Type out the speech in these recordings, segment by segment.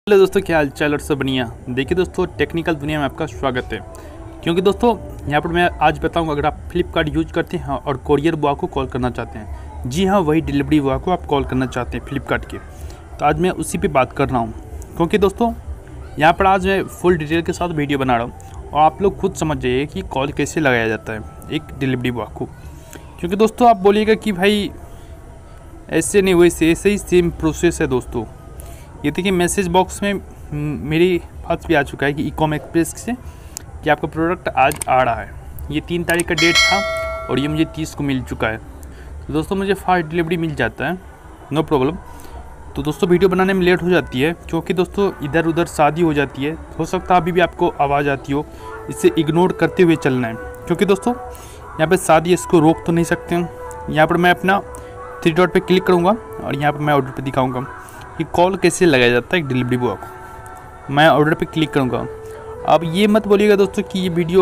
Hello दोस्तों, क्या हाल चाल और सब बढ़िया। देखिए दोस्तों, टेक्निकल दुनिया में आपका स्वागत है। क्योंकि दोस्तों यहाँ पर मैं आज बताऊंगा, अगर आप फ्लिपकार्ट यूज करते हैं और कोरियर बॉय को कॉल करना चाहते हैं, जी हाँ वही डिलीवरी बॉय को आप कॉल करना चाहते हैं फ्लिपकार्ट के, तो आज मैं उसी पे बात कर रहा हूँ। क्योंकि दोस्तों यहाँ पर आज मैं फुल डिटेल के साथ वीडियो बना रहा हूँ और आप लोग खुद समझ जाइए कि कॉल कैसे लगाया जाता है एक डिलीवरी बॉय को। क्योंकि दोस्तों आप बोलिएगा कि भाई ऐसे नहीं वैसे, ऐसे ही सेम प्रोसेस है दोस्तों। ये देखिए मैसेज बॉक्स में मेरे पास भी आ चुका है कि ई-कॉम एक्सप्रेस से कि आपका प्रोडक्ट आज आ रहा है। ये 3 तारीख का डेट था और ये मुझे 30 को मिल चुका है। तो दोस्तों मुझे फास्ट डिलीवरी मिल जाता है, नो प्रॉब्लम। तो दोस्तों वीडियो बनाने में लेट हो जाती है क्योंकि दोस्तों इधर उधर शादी हो जाती है, हो सकता है अभी भी आपको आवाज़ आती हो, इसे इग्नोर करते हुए चलना है। क्योंकि दोस्तों यहाँ पर शादी इसको रोक तो नहीं सकते हैं। यहाँ पर मैं अपना 3 डॉट पर क्लिक करूँगा और यहाँ पर मैं ऑर्डर पर दिखाऊँगा कि कॉल कैसे लगाया जाता है एक डिलीवरी बॉय को। मैं ऑर्डर पे क्लिक करूँगा। अब ये मत बोलिएगा दोस्तों कि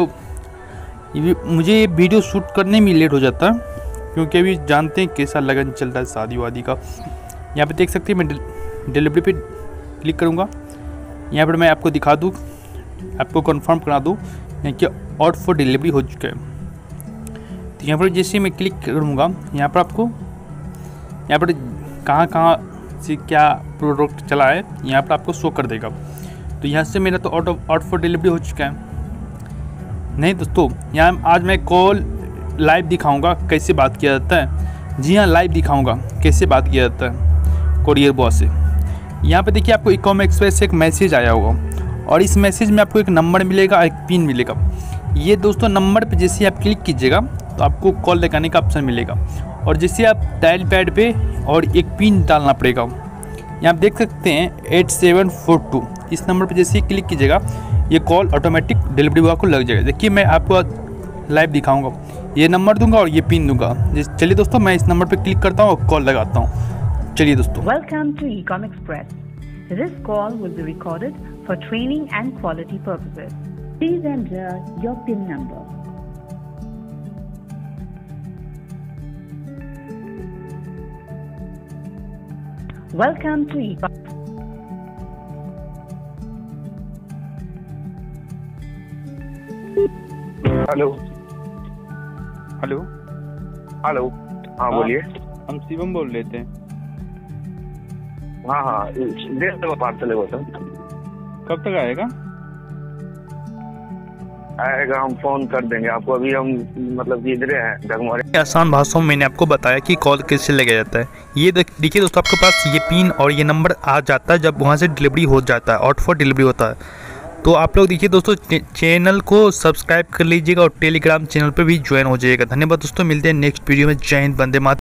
मुझे ये वीडियो शूट करने में लेट हो जाता है, क्योंकि अभी जानते हैं कैसा लगन चल रहा है शादी वादी का। यहाँ पे देख सकते हैं, मैं डिलीवरी पे क्लिक करूँगा। यहाँ पर मैं आपको दिखा दूँ, आपको कंफर्म करा दूँ कि ऑर्डर फॉर डिलीवरी हो चुका है। तो यहाँ पर जैसे मैं क्लिक करूँगा, यहाँ पर आपको यहाँ पर कहाँ से क्या प्रोडक्ट चला है यहाँ पर आपको शो कर देगा। तो यहाँ से मेरा तो ऑर्डर फॉर डिलीवरी हो चुका है। नहीं दोस्तों, यहाँ आज मैं कॉल लाइव दिखाऊंगा कैसे बात किया जाता है। जी हाँ, लाइव दिखाऊंगा कैसे बात किया जाता है कोरियर बॉय से। यहाँ पे देखिए आपको ई-कॉम एक्सप्रेस से एक मैसेज आया होगा और इस मैसेज में आपको एक नंबर मिलेगा, एक पिन मिलेगा। ये दोस्तों नंबर पर जैसे आप क्लिक कीजिएगा तो आपको कॉल लगाने का ऑप्शन मिलेगा और जैसे आप डायल पैड पे और एक पिन डालना पड़ेगा। यहाँ आप देख सकते हैं 8742, इस नंबर पे जैसे ही क्लिक कीजिएगा ये कॉल ऑटोमेटिक डिलीवरी बॉय को लग जाएगा। देखिए मैं आपको लाइव दिखाऊंगा, ये नंबर दूंगा और ये पिन दूंगा। चलिए दोस्तों मैं इस नंबर पे क्लिक करता हूँ और कॉल लगाता हूँ। चलिए दोस्तों। Welcome to e com express. This call will be recorded for training and quality purposes. Please enter your PIN number. Welcome to e-com. Hello hello hello. हाँ बोलिए। हम शिवम बोल रहे थे। हाँ देख दो पार्सल है वो तो। कब तक आएगा? आएगा, हम फोन कर देंगे आपको। अभी हम मतलब इधर हैं डगमोरे। आसान भाषाओं में मैंने आपको बताया कि कॉल कैसे लगाया जाता है। ये देखिए दोस्तों, आपके पास ये पिन और ये नंबर आ जाता है जब वहाँ से डिलीवरी हो जाता है, ऑर्डर फॉर डिलीवरी होता है। तो आप लोग देखिए दोस्तों, चैनल को सब्सक्राइब कर लीजिएगा और टेलीग्राम चैनल पर भी ज्वाइन हो जाइएगा। धन्यवाद दोस्तों, मिलते हैं नेक्स्ट वीडियो में। जय हिंद, वंदे मातरम।